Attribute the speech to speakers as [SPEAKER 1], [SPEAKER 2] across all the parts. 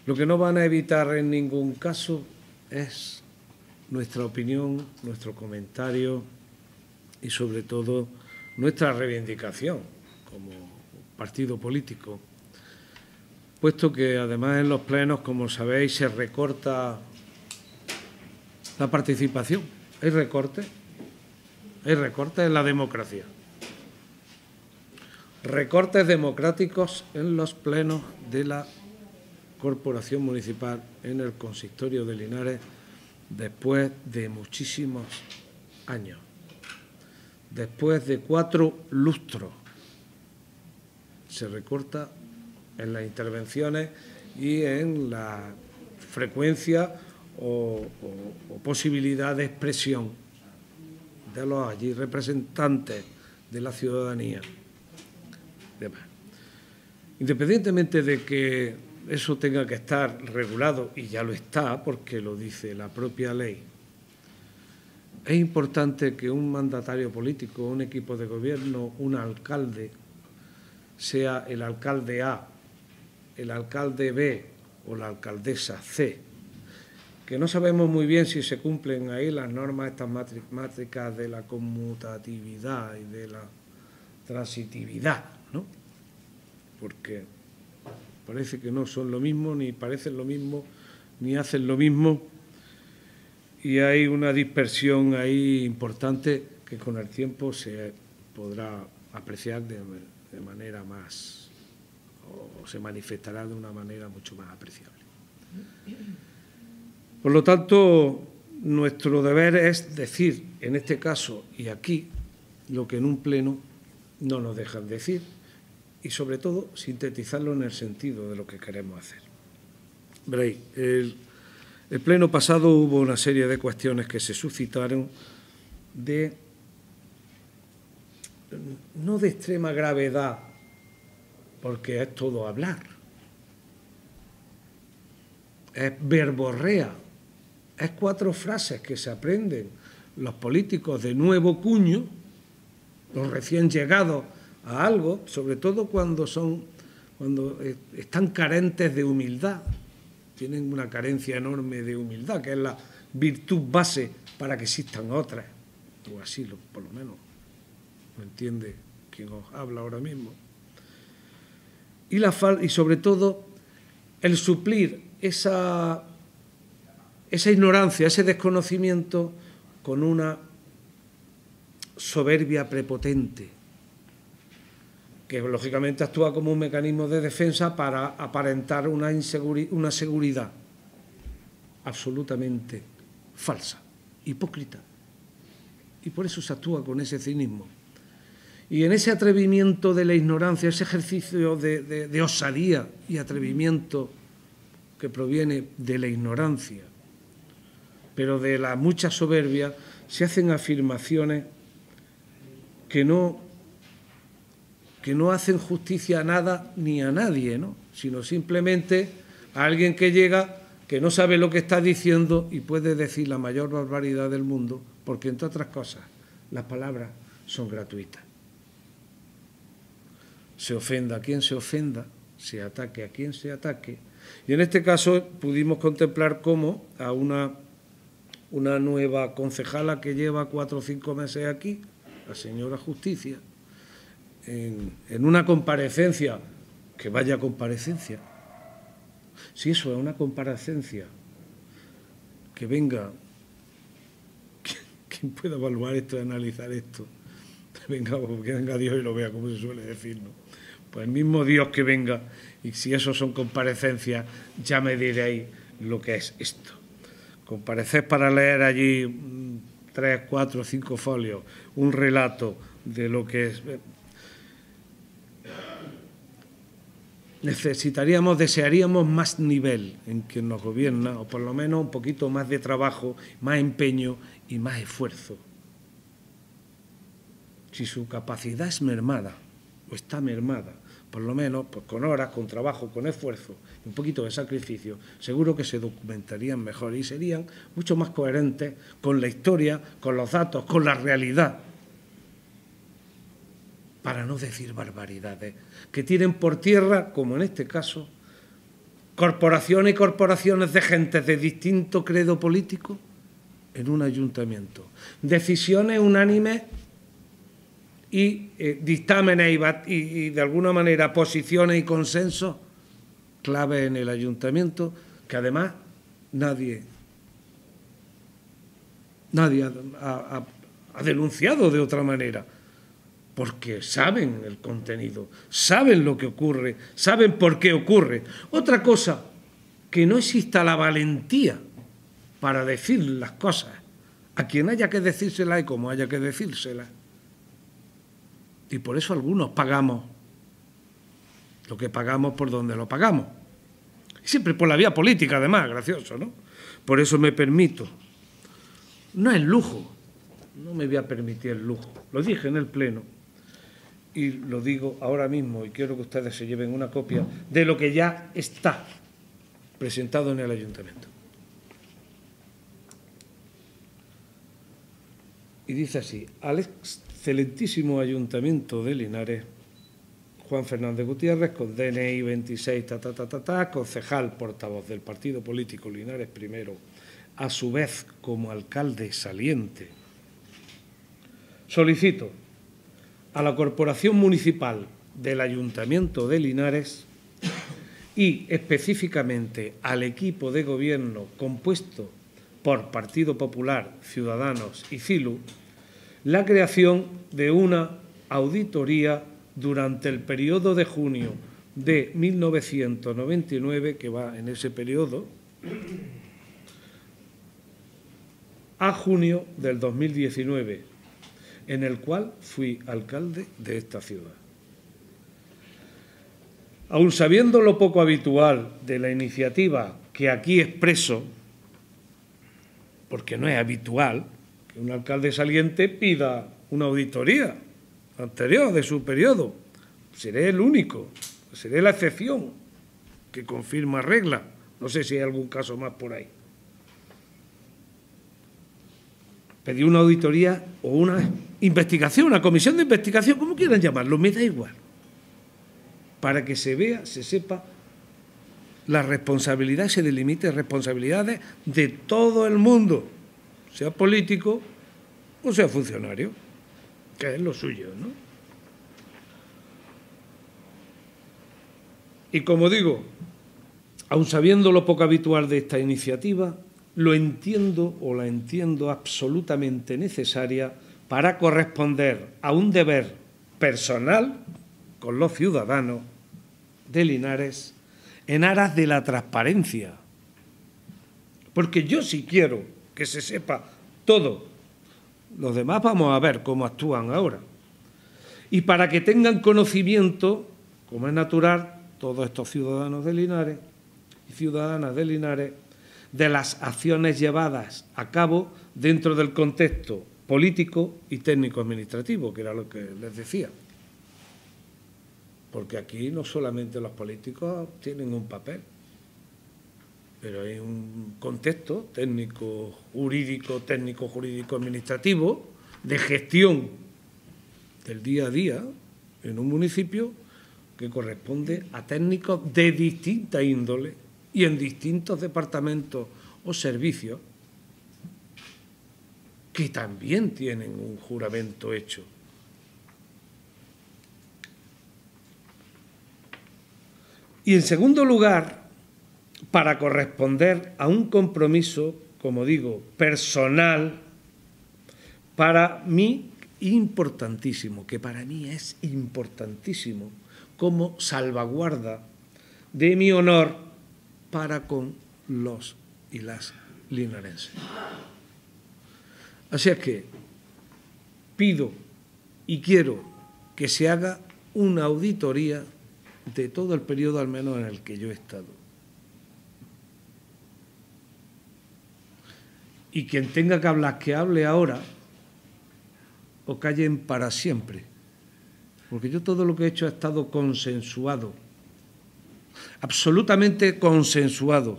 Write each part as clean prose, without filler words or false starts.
[SPEAKER 1] Lo que no van a evitar en ningún caso es nuestra opinión, nuestro comentario y, sobre todo, nuestra reivindicación como partido político, puesto que, además, en los plenos, como sabéis, se recorta la participación. Hay recortes en la democracia. Recortes democráticos en los plenos de la Corporación Municipal en el Consistorio de Linares después de muchísimos años, después de 4 lustros. Se recorta en las intervenciones y en la frecuencia o posibilidad de expresión de los allí representantes de la ciudadanía. Independientemente de que eso tenga que estar regulado, y ya lo está porque lo dice la propia ley, es importante que un mandatario político, un equipo de gobierno, un alcalde, sea el alcalde A, el alcalde B o la alcaldesa C, que no sabemos muy bien si se cumplen ahí las normas estas mátricas de la conmutatividad y de la transitividad, ¿no? Porque parece que no son lo mismo, ni parecen lo mismo, ni hacen lo mismo, y hay una dispersión ahí importante que con el tiempo se podrá apreciar de manera más, o se manifestará de una manera mucho más apreciable. Por lo tanto, nuestro deber es decir, en este caso y aquí, lo que en un pleno no nos dejan decir, y sobre todo sintetizarlo en el sentido de lo que queremos hacer. Veréis, el pleno pasado hubo una serie de cuestiones que se suscitaron no de extrema gravedad, porque es todo hablar, es verborrea, es 4 frases que se aprenden los políticos de nuevo cuño, los recién llegados a algo, sobre todo cuando están carentes de humildad, tienen una carencia enorme de humildad, que es la virtud base para que existan otras, o así por lo menos lo entiende quien os habla ahora mismo. Y sobre todo el suplir esa ignorancia, ese desconocimiento con una soberbia prepotente, que lógicamente actúa como un mecanismo de defensa para aparentar una seguridad absolutamente falsa, hipócrita. Y por eso se actúa con ese cinismo. Y en ese atrevimiento de la ignorancia, ese ejercicio de osadía y atrevimiento que proviene de la ignorancia, pero de la mucha soberbia, se hacen afirmaciones que no hacen justicia a nada ni a nadie, ¿no? Sino simplemente a alguien que llega, que no sabe lo que está diciendo y puede decir la mayor barbaridad del mundo, porque, entre otras cosas, las palabras son gratuitas. Se ofenda a quien se ofenda, se ataque a quien se ataque. Y en este caso pudimos contemplar cómo a una nueva concejala que lleva 4 o 5 meses aquí, la señora Justicia, en una comparecencia, que vaya comparecencia, si eso es una comparecencia, que venga, quien pueda evaluar esto, analizar esto, que venga Dios y lo vea, como se suele decir, ¿no? Pues el mismo Dios que venga, y si eso son comparecencias, ya me diréis lo que es esto. Comparecer para leer allí 3, 4, 5 folios, un relato de lo que es. Desearíamos más nivel en quien nos gobierna, o por lo menos un poquito más de trabajo, más empeño y más esfuerzo. Si su capacidad es mermada, o está mermada, por lo menos pues con horas, con trabajo, con esfuerzo y un poquito de sacrificio, seguro que se documentarían mejor y serían mucho más coherentes con la historia, con los datos, con la realidad, para no decir barbaridades, que tiren por tierra, como en este caso, corporaciones y corporaciones de gentes de distinto credo político en un ayuntamiento. Decisiones unánimes y dictámenes y de alguna manera posiciones y consensos clave en el ayuntamiento, que además nadie ha denunciado de otra manera, porque saben el contenido, saben lo que ocurre, saben por qué ocurre. Otra cosa, que no exista la valentía para decir las cosas a quien haya que decírselas y como haya que decírselas. Y por eso algunos pagamos lo que pagamos por donde lo pagamos. Y siempre por la vía política, además, gracioso, ¿no? Por eso me permito. No es lujo, no me voy a permitir el lujo. Lo dije en el Pleno y lo digo ahora mismo y quiero que ustedes se lleven una copia de lo que ya está presentado en el Ayuntamiento. Y dice así: al excelentísimo Ayuntamiento de Linares, Juan Fernández Gutiérrez, con DNI 26, concejal portavoz del partido político Linares Primero, a su vez como alcalde saliente. Solicito a la Corporación Municipal del Ayuntamiento de Linares y específicamente al equipo de gobierno compuesto por Partido Popular, Ciudadanos y CILU, la creación de una auditoría durante el periodo de junio de 1999, que va en ese periodo, a junio del 2019, en el cual fui alcalde de esta ciudad. Aun sabiendo lo poco habitual de la iniciativa que aquí expreso, porque no es habitual que un alcalde saliente pida una auditoría anterior de su periodo, seré el único, seré la excepción que confirma regla. No sé si hay algún caso más por ahí. Pedí una auditoría o una investigación, una comisión de investigación, como quieran llamarlo, me da igual, para que se vea, se sepa la responsabilidad, se delimite responsabilidades de todo el mundo, sea político o sea funcionario, que es lo suyo, ¿no? Y como digo, aun sabiendo lo poco habitual de esta iniciativa, lo entiendo o la entiendo absolutamente necesaria para corresponder a un deber personal con los ciudadanos de Linares en aras de la transparencia. Porque yo sí quiero que se sepa todo. Los demás vamos a ver cómo actúan ahora. Y para que tengan conocimiento, como es natural, todos estos ciudadanos de Linares y ciudadanas de Linares, de las acciones llevadas a cabo dentro del contexto político y técnico-administrativo, que era lo que les decía. Porque aquí no solamente los políticos tienen un papel, pero hay un contexto técnico-jurídico, técnico-jurídico-administrativo, de gestión del día a día en un municipio que corresponde a técnicos de distinta índole y en distintos departamentos o servicios que también tienen un juramento hecho. Y en segundo lugar, para corresponder a un compromiso, como digo, personal, para mí importantísimo, que para mí es importantísimo, como salvaguarda de mi honor para con los y las linarenses. Así es que pido y quiero que se haga una auditoría de todo el periodo al menos en el que yo he estado. Y quien tenga que hablar, que hable ahora o callen para siempre. Porque yo todo lo que he hecho ha estado consensuado, absolutamente consensuado.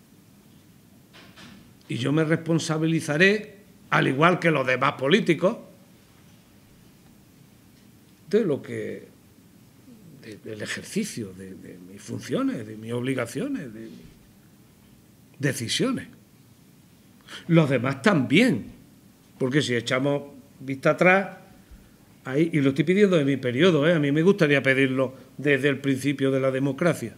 [SPEAKER 1] Y yo me responsabilizaré, al igual que los demás políticos, de del ejercicio de mis funciones, de mis obligaciones, de mis decisiones. Los demás también, porque si echamos vista atrás, ahí, y lo estoy pidiendo de mi periodo, a mí me gustaría pedirlo desde el principio de la democracia.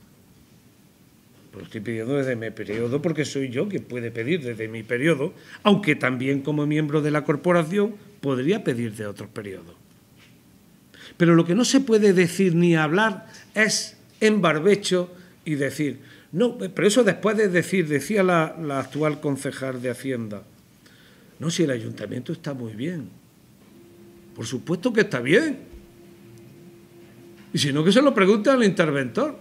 [SPEAKER 1] Lo estoy pidiendo desde mi periodo porque soy yo quien puede pedir desde mi periodo, aunque también como miembro de la corporación podría pedir de otros periodos. Pero lo que no se puede decir ni hablar es en barbecho y decir, no, pero eso después de decir, decía la actual concejal de Hacienda, no, si el ayuntamiento está muy bien. Por supuesto que está bien. Y si no, que se lo pregunte al interventor.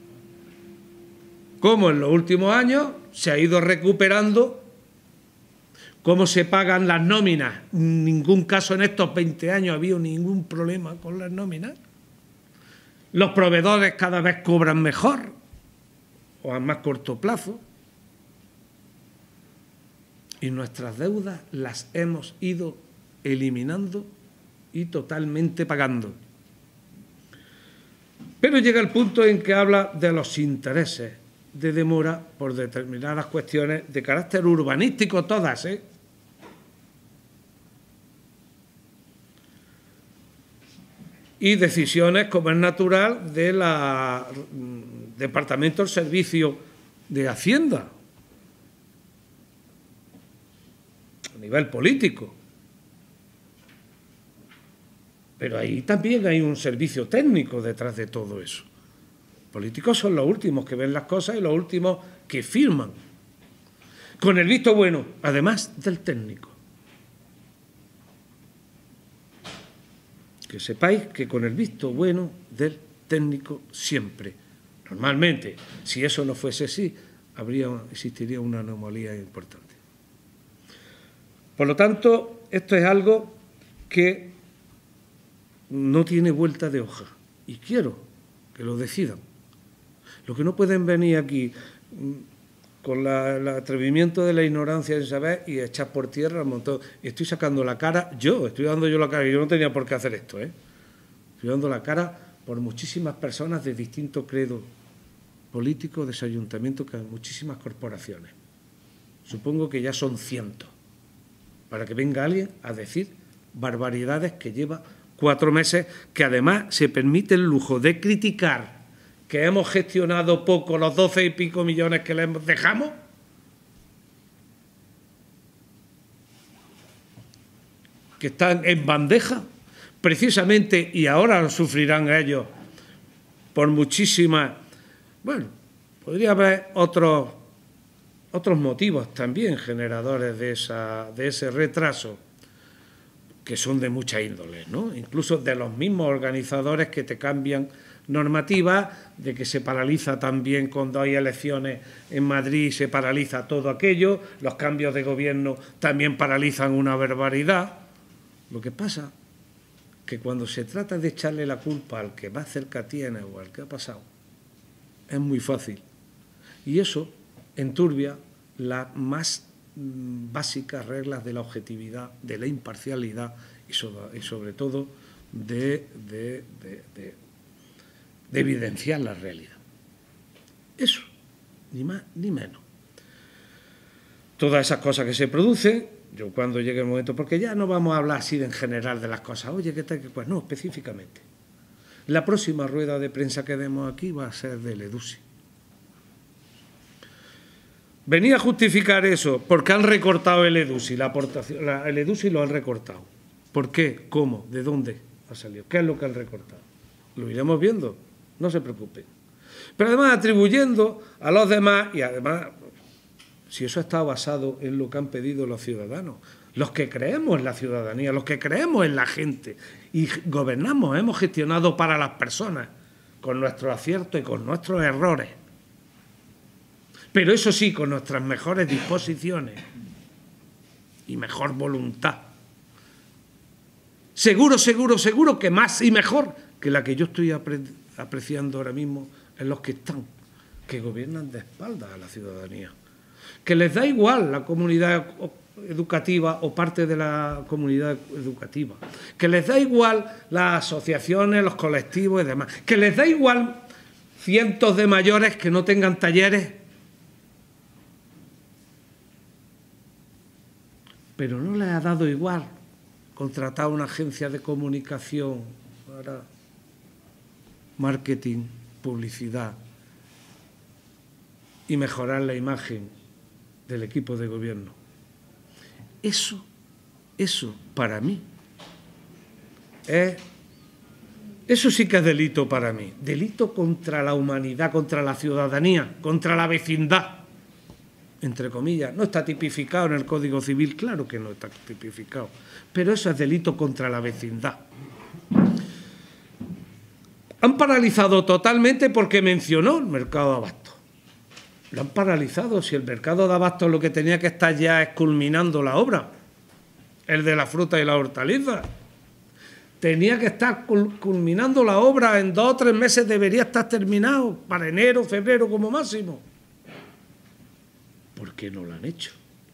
[SPEAKER 1] Cómo en los últimos años se ha ido recuperando, cómo se pagan las nóminas. En ningún caso en estos 20 años ha habido ningún problema con las nóminas. Los proveedores cada vez cobran mejor o a más corto plazo. Y nuestras deudas las hemos ido eliminando y totalmente pagando. Pero llega el punto en que habla de los intereses de demora por determinadas cuestiones de carácter urbanístico, todas, y decisiones, como es natural, del Departamento del Servicio de Hacienda, a nivel político. Pero ahí también hay un servicio técnico detrás de todo eso. Políticos son los últimos que ven las cosas y los últimos que firman. Con el visto bueno, además del técnico. Que sepáis que con el visto bueno del técnico siempre. Normalmente, si eso no fuese así, existiría una anomalía importante. Por lo tanto, esto es algo que no tiene vuelta de hoja. Y quiero que lo decidan. Lo que no pueden venir aquí con el atrevimiento de la ignorancia de saber y echar por tierra un montón. Estoy sacando la cara, estoy dando yo la cara, y yo no tenía por qué hacer esto, Estoy dando la cara por muchísimas personas de distintos credos políticos de ese ayuntamiento, que hay muchísimas corporaciones. Supongo que ya son cientos, para que venga alguien a decir barbaridades que lleva 4 meses, que además se permite el lujo de criticar que hemos gestionado poco los 12 y pico millones que les dejamos. Que están en bandeja, precisamente, y ahora lo sufrirán ellos por muchísimas... Bueno, podría haber otros motivos también generadores de ese retraso, que son de mucha índole, ¿no? Incluso de los mismos organizadores que te cambian normativas, de que se paraliza también cuando hay elecciones en Madrid, se paraliza todo aquello, los cambios de gobierno también paralizan una barbaridad. Lo que pasa que cuando se trata de echarle la culpa al que más cerca tiene o al que ha pasado, es muy fácil. Y eso enturbia las más básicas reglas de la objetividad, de la imparcialidad y sobre todo de evidenciar la realidad. Eso, ni más ni menos. Todas esas cosas que se producen, yo cuando llegue el momento, porque ya no vamos a hablar así en general de las cosas, oye, ¿qué tal? Pues no, específicamente. La próxima rueda de prensa que demos aquí va a ser del EDUSI. Venía a justificar eso, porque han recortado el EDUSI, la aportación, el EDUSI lo han recortado. ¿Por qué? ¿Cómo? ¿De dónde ha salido? ¿Qué es lo que han recortado? Lo iremos viendo. No se preocupen. Pero además atribuyendo a los demás, y además, si eso está basado en lo que han pedido los ciudadanos, los que creemos en la ciudadanía, los que creemos en la gente y gobernamos, hemos gestionado para las personas, con nuestros aciertos y con nuestros errores. Pero eso sí, con nuestras mejores disposiciones y mejor voluntad. Seguro, seguro, seguro que más y mejor que la que yo estoy apreciando ahora mismo en los que están, que gobiernan de espaldas a la ciudadanía, que les da igual la comunidad educativa o parte de la comunidad educativa, que les da igual las asociaciones, los colectivos y demás, que les da igual cientos de mayores que no tengan talleres, pero no les ha dado igual contratar una agencia de comunicación para marketing, publicidad y mejorar la imagen del equipo de gobierno. Eso para mí eso sí que es delito para mí. Delito contra la humanidad, contra la ciudadanía, contra la vecindad, entre comillas. No está tipificado en el Código Civil, claro que no está tipificado, pero eso es delito contra la vecindad. Han paralizado totalmente porque mencionó el mercado de abasto. Lo han paralizado. Si el mercado de abasto lo que tenía que estar ya es culminando la obra, el de la fruta y la hortaliza. Tenía que estar culminando la obra en 2 o 3 meses, debería estar terminado, para enero, febrero como máximo. ¿Por qué no lo han hecho?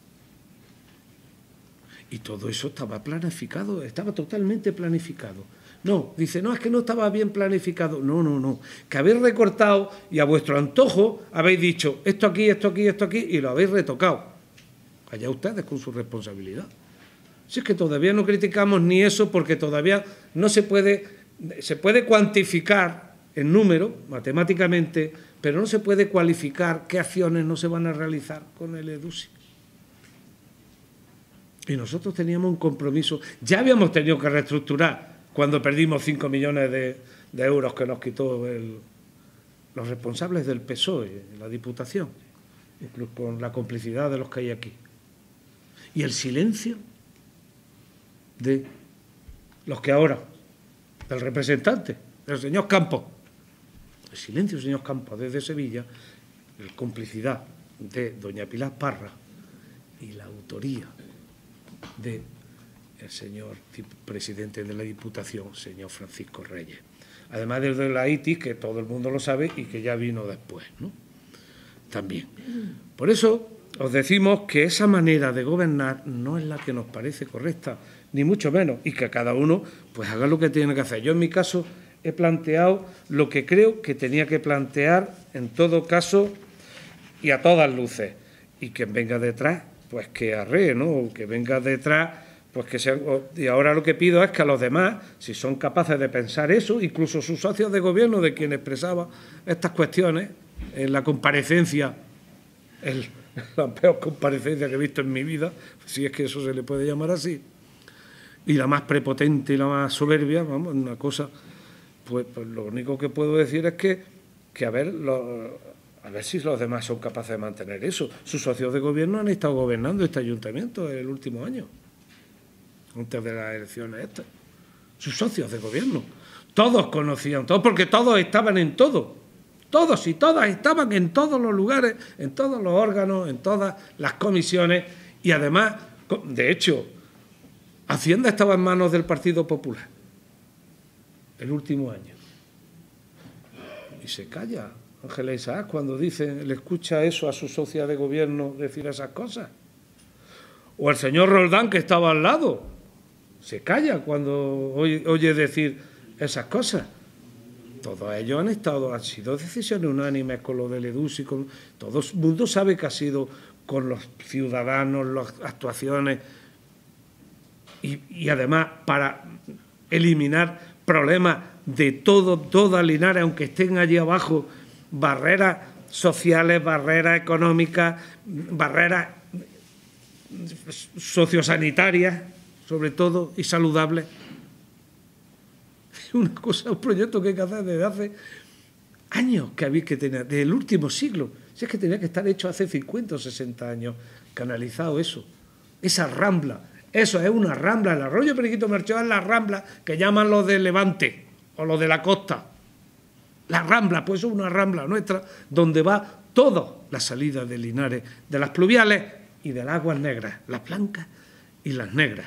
[SPEAKER 1] Y todo eso estaba planificado, estaba totalmente planificado. No, dice, no, es que no estaba bien planificado. No, que habéis recortado y a vuestro antojo habéis dicho esto aquí, esto aquí, esto aquí, y lo habéis retocado. Allá ustedes con su responsabilidad. Si es que todavía no criticamos ni eso, porque todavía no se puede cuantificar en número, matemáticamente, pero no se puede cualificar qué acciones no se van a realizar con el EDUSI. Y nosotros teníamos un compromiso, ya habíamos tenido que reestructurar cuando perdimos 5 millones de euros que nos quitó los responsables del PSOE, la Diputación, incluso con la complicidad de los que hay aquí. Y el silencio de los que ahora, del representante, del señor Campos, el silencio del señor Campos desde Sevilla, la complicidad de doña Pilar Parra y la autoría del señor presidente de la Diputación, señor Francisco Reyes. Además de la ITIS, que todo el mundo lo sabe y que ya vino después, ¿no? También. Por eso os decimos que esa manera de gobernar no es la que nos parece correcta, ni mucho menos, y que cada uno pues haga lo que tiene que hacer. Yo en mi caso he planteado lo que creo que tenía que plantear en todo caso y a todas luces. Y quien venga detrás, pues que arree, ¿no? O que venga detrás, pues que sean... Y ahora lo que pido es que a los demás, si son capaces de pensar eso, incluso sus socios de gobierno, de quien expresaba estas cuestiones, en la comparecencia, la peor comparecencia que he visto en mi vida, si es que eso se le puede llamar así, y la más prepotente y la más soberbia, vamos, una cosa, pues lo único que puedo decir es que a ver si los demás son capaces de mantener eso. Sus socios de gobierno han estado gobernando este ayuntamiento el último año, antes de las elecciones estas. Sus socios de gobierno. Todos conocían, todos, porque todos estaban en todo. Todos y todas estaban en todos los lugares, en todos los órganos, en todas las comisiones, y además, de hecho, Hacienda estaba en manos del Partido Popular el último año. Y se calla Ángela Isaac cuando le escucha eso a su socia de gobierno decir esas cosas. O el señor Roldán, que estaba al lado, se calla cuando oye decir esas cosas. Todos ellos han sido decisiones unánimes con lo del EDUSI, todo el mundo sabe que ha sido con los ciudadanos, las actuaciones, y además para eliminar problemas de toda Linares, aunque estén allí abajo, barreras sociales, barreras económicas, barreras sociosanitarias, sobre todo, y saludables. Es una cosa, un proyecto que hay que hacer desde hace años, que había que tener, desde el último siglo. Si es que tenía que estar hecho hace 50 o 60 años, canalizado eso. Esa rambla, eso es una rambla. El arroyo Periquito Melchor es la rambla que llaman los de Levante o los de la costa. La rambla, pues es una rambla nuestra donde va toda la salida de Linares, de las pluviales y de las aguas negras, las blancas y las negras.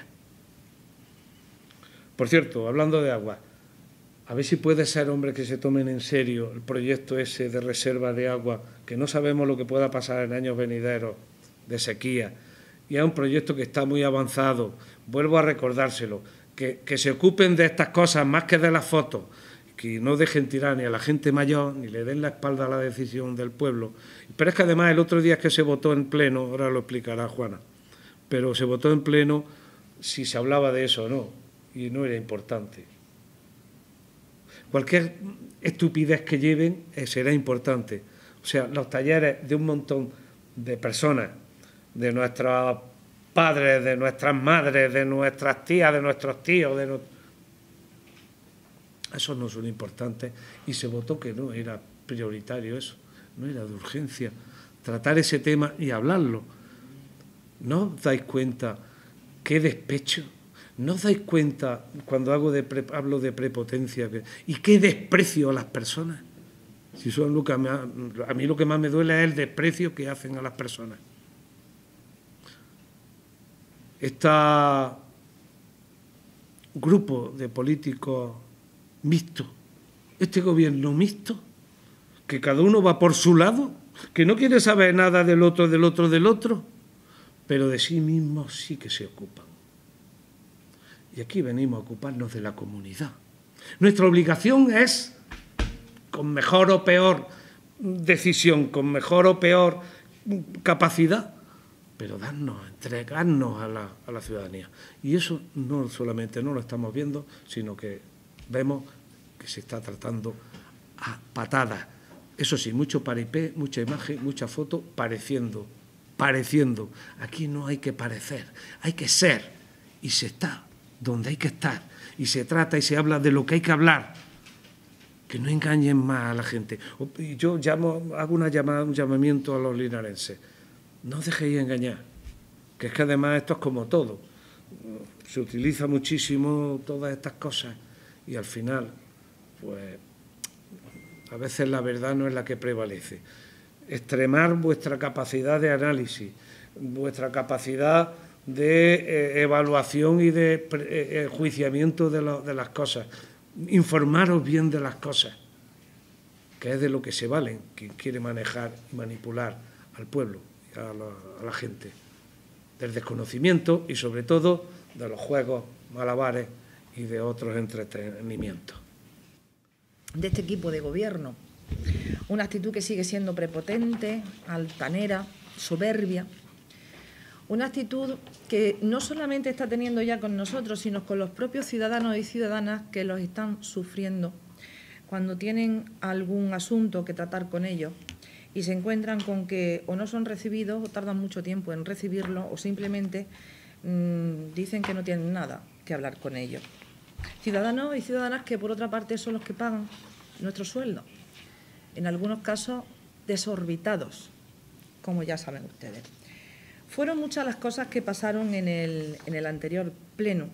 [SPEAKER 1] Por cierto, hablando de agua, a ver si puede ser, hombre, que se tomen en serio el proyecto ese de reserva de agua, que no sabemos lo que pueda pasar en años venideros de sequía, y es un proyecto que está muy avanzado, vuelvo a recordárselo, que se ocupen de estas cosas más que de las fotos, que no dejen tirar ni a la gente mayor, ni le den la espalda a la decisión del pueblo. Pero es que además el otro día es que se votó en pleno, ahora lo explicará Juana, pero se votó en pleno si se hablaba de eso o no, y no era importante. Cualquier estupidez que lleven será importante. O sea, los talleres de un montón de personas, de nuestros padres, de nuestras madres, de nuestras tías, de nuestros tíos, esos no son importantes, y se votó que no era prioritario eso, no era de urgencia tratar ese tema y hablarlo. ¿No os dais cuenta qué despecho? ¿No os dais cuenta cuando hablo de prepotencia y qué desprecio a las personas? Si son lo que a mí lo que más me duele es el desprecio que hacen a las personas. Este grupo de políticos mixtos, este gobierno mixto, que cada uno va por su lado, que no quiere saber nada del otro, pero de sí mismos sí que se ocupan. Y aquí venimos a ocuparnos de la comunidad. Nuestra obligación es, con mejor o peor decisión, con mejor o peor capacidad, pero entregarnos a la ciudadanía. Y eso no solamente no lo estamos viendo, sino que vemos que se está tratando a patadas. Eso sí, mucho paripé, mucha imagen, mucha foto, pareciendo. Aquí no hay que parecer, hay que ser. Y se está donde hay que estar. Y se trata y se habla de lo que hay que hablar. Que no engañen más a la gente. Y yo hago un llamamiento a los linarenses. No os dejéis engañar. Que es que además esto es como todo. Se utiliza muchísimo todas estas cosas y al final, pues, a veces la verdad no es la que prevalece. Extremar vuestra capacidad de análisis, vuestra capacidad de evaluación y de enjuiciamiento de las cosas. Informaros bien de las cosas, que es de lo que se valen quien quiere manejar y manipular al pueblo, a la gente, del desconocimiento y sobre todo de los juegos malabares y de otros entretenimientos.
[SPEAKER 2] De este equipo de gobierno, una actitud que sigue siendo prepotente, altanera, soberbia, una actitud que no solamente está teniendo ya con nosotros, sino con los propios ciudadanos y ciudadanas que los están sufriendo cuando tienen algún asunto que tratar con ellos y se encuentran con que o no son recibidos o tardan mucho tiempo en recibirlo o simplemente dicen que no tienen nada que hablar con ellos. Ciudadanos y ciudadanas que, por otra parte, son los que pagan nuestros sueldos, en algunos casos desorbitados, como ya saben ustedes. Fueron muchas las cosas que pasaron en el anterior pleno,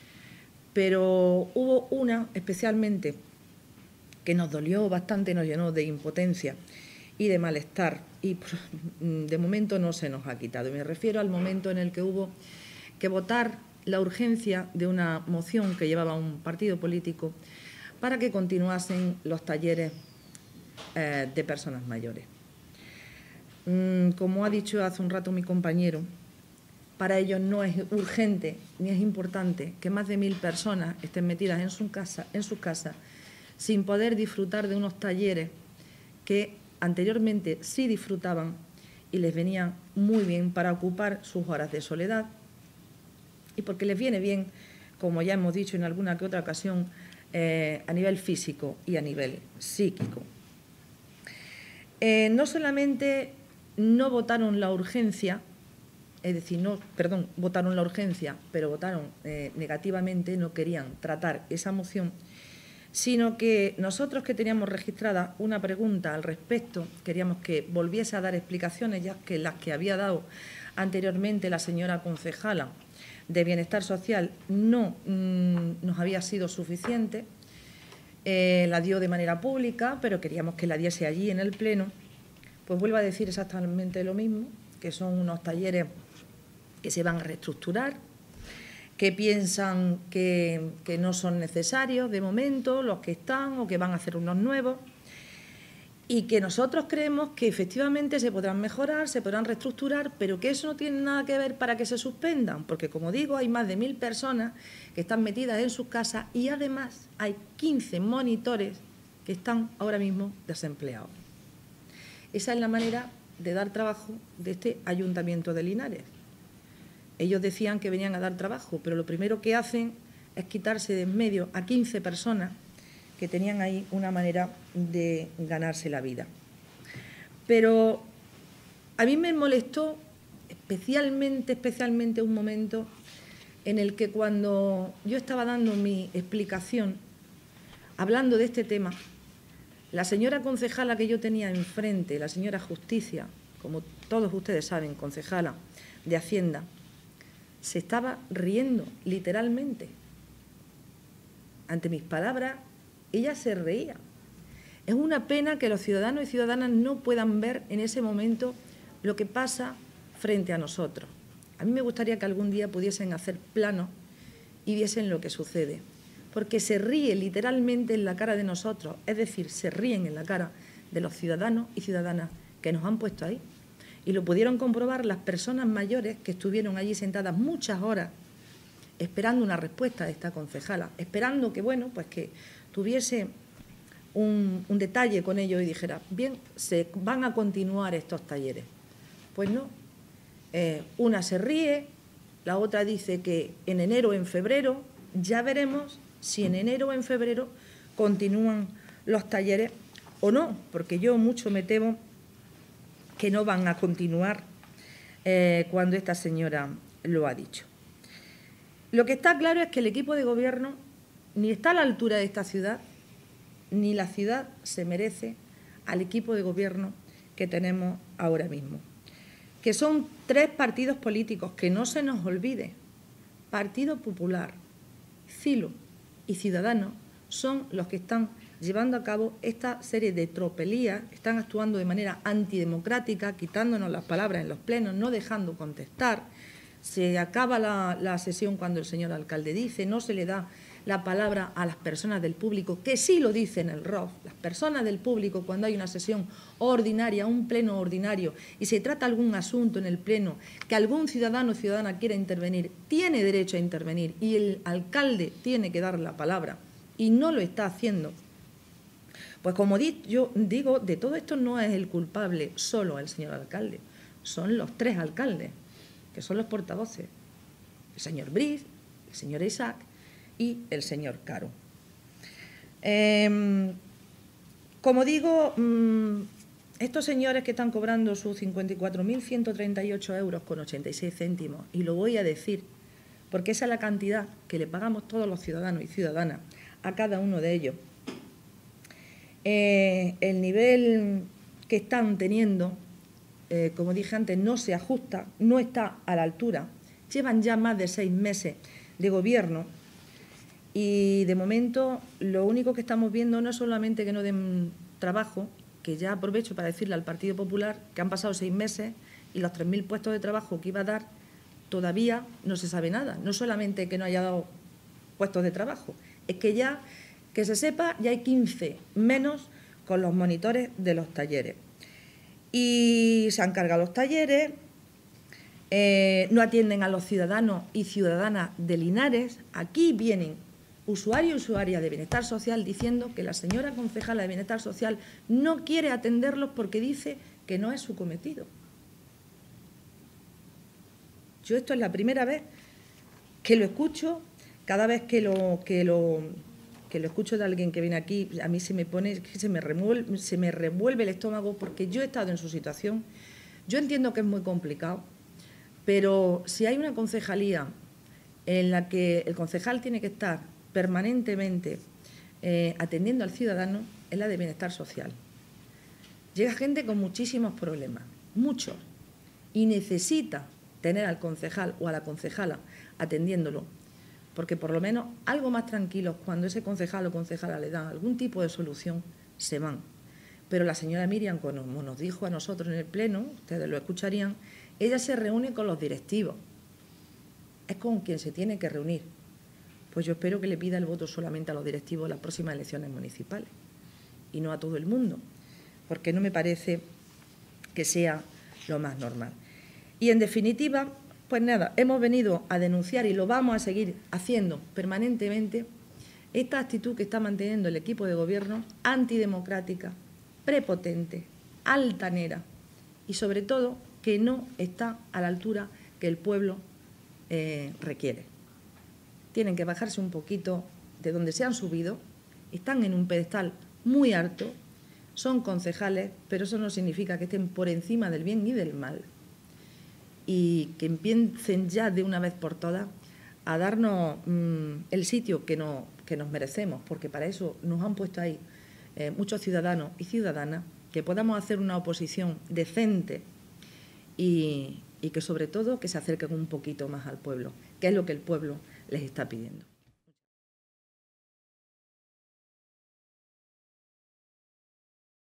[SPEAKER 2] pero hubo una especialmente que nos dolió bastante, nos llenó de impotencia y de malestar, y de momento no se nos ha quitado. Y me refiero al momento en el que hubo que votar la urgencia de una moción que llevaba un partido político para que continuasen los talleres de personas mayores. Como ha dicho hace un rato mi compañero, para ellos no es urgente ni es importante que más de 1000 personas estén metidas en sus casas sin poder disfrutar de unos talleres que anteriormente sí disfrutaban y les venía muy bien para ocupar sus horas de soledad y porque les viene bien, como ya hemos dicho en alguna que otra ocasión, a nivel físico y a nivel psíquico. No solamente no votaron la urgencia, es decir, votaron la urgencia, pero votaron negativamente, no querían tratar esa moción, sino que nosotros que teníamos registrada una pregunta al respecto, queríamos que volviese a dar explicaciones, ya que las que había dado anteriormente la señora concejala de Bienestar Social no nos había sido suficiente. La dio de manera pública, pero queríamos que la diese allí en el Pleno. Pues vuelvo a decir exactamente lo mismo, que son unos talleres que se van a reestructurar, que piensan que no son necesarios de momento, los que están, o que van a hacer unos nuevos. y que nosotros creemos que efectivamente se podrán mejorar, se podrán reestructurar, pero que eso no tiene nada que ver para que se suspendan, porque, como digo, hay más de 1000 personas que están metidas en sus casas y además hay 15 monitores que están ahora mismo desempleados. Esa es la manera de dar trabajo de este Ayuntamiento de Linares. Ellos decían que venían a dar trabajo, pero lo primero que hacen es quitarse de en medio a 15 personas que tenían ahí una manera de ganarse la vida. Pero a mí me molestó especialmente un momento en el que, cuando yo estaba dando mi explicación, hablando de este tema, la señora concejala que yo tenía enfrente, la señora Justicia, como todos ustedes saben, concejala de Hacienda, se estaba riendo, literalmente. Ante mis palabras, ella se reía. Es una pena que los ciudadanos y ciudadanas no puedan ver en ese momento lo que pasa frente a nosotros. A mí me gustaría que algún día pudiesen hacer planos y viesen lo que sucede, porque se ríe literalmente en la cara de nosotros, es decir, se ríen en la cara de los ciudadanos y ciudadanas que nos han puesto ahí. Y lo pudieron comprobar las personas mayores que estuvieron allí sentadas muchas horas esperando una respuesta de esta concejala, esperando que, bueno, pues que tuviese un detalle con ellos y dijera, bien, se van a continuar estos talleres. Pues no, una se ríe, la otra dice que en enero o en febrero, ya veremos si en enero o en febrero continúan los talleres o no, porque yo mucho me temo que no van a continuar cuando esta señora lo ha dicho. Lo que está claro es que el equipo de gobierno ni está a la altura de esta ciudad, ni la ciudad se merece al equipo de gobierno que tenemos ahora mismo. Que son 3 partidos políticos, que no se nos olvide. Partido Popular, CILO y Ciudadanos son los que están llevando a cabo esta serie de tropelías, están actuando de manera antidemocrática, quitándonos las palabras en los plenos, no dejando contestar. Se acaba la sesión cuando el señor alcalde dice, no se le da la palabra a las personas del público, que sí lo dice en el ROF, las personas del público, cuando hay una sesión ordinaria, un pleno ordinario, y se trata algún asunto en el pleno que algún ciudadano o ciudadana quiera intervenir, tiene derecho a intervenir y el alcalde tiene que dar la palabra y no lo está haciendo. Pues, como yo digo, de todo esto no es el culpable solo el señor alcalde, son los 3 alcaldes, que son los portavoces, el señor Briz, el señor Isaac y el señor Caro. Como digo, estos señores que están cobrando sus 54.138 euros con 86 céntimos, y lo voy a decir porque esa es la cantidad que le pagamos todos los ciudadanos y ciudadanas a cada uno de ellos, el nivel que están teniendo, como dije antes, no se ajusta, no está a la altura. Llevan ya más de 6 meses de gobierno y, de momento, lo único que estamos viendo no es solamente que no den trabajo, que ya aprovecho para decirle al Partido Popular que han pasado 6 meses y los 3.000 puestos de trabajo que iba a dar todavía no se sabe nada. No solamente que no haya dado puestos de trabajo, es que ya, que se sepa, ya hay 15 menos con los monitores de los talleres. Y se han cargado los talleres, no atienden a los ciudadanos y ciudadanas de Linares. Aquí vienen usuarios y usuarias de Bienestar Social diciendo que la señora concejala de Bienestar Social no quiere atenderlos porque dice que no es su cometido. Yo esto es la primera vez que lo escucho. Cada vez que lo escucho de alguien que viene aquí, a mí se me revuelve el estómago, porque yo he estado en su situación. Yo entiendo que es muy complicado, pero si hay una concejalía en la que el concejal tiene que estar permanentemente atendiendo al ciudadano, es la de Bienestar Social. Llega gente con muchísimos problemas, muchos, y necesita tener al concejal o a la concejala atendiéndolo, porque por lo menos algo más tranquilos, cuando ese concejal o concejala le dan algún tipo de solución, se van. Pero la señora Miriam, como nos dijo a nosotros en el pleno, ustedes lo escucharían, ella se reúne con los directivos. Es con quien se tiene que reunir. Pues yo espero que le pida el voto solamente a los directivos en las próximas elecciones municipales y no a todo el mundo. porque no me parece que sea lo más normal. Y, en definitiva, pues nada, hemos venido a denunciar, y lo vamos a seguir haciendo permanentemente, esta actitud que está manteniendo el equipo de gobierno, antidemocrática, prepotente, altanera y, sobre todo, que no está a la altura que el pueblo requiere. Tienen que bajarse un poquito de donde se han subido, están en un pedestal muy alto, son concejales, pero eso no significa que estén por encima del bien y del mal, y que empiecen ya de una vez por todas a darnos el sitio que nos merecemos, porque para eso nos han puesto ahí muchos ciudadanos y ciudadanas, que podamos hacer una oposición decente y que, sobre todo, que se acerquen un poquito más al pueblo, que es lo que el pueblo les está pidiendo.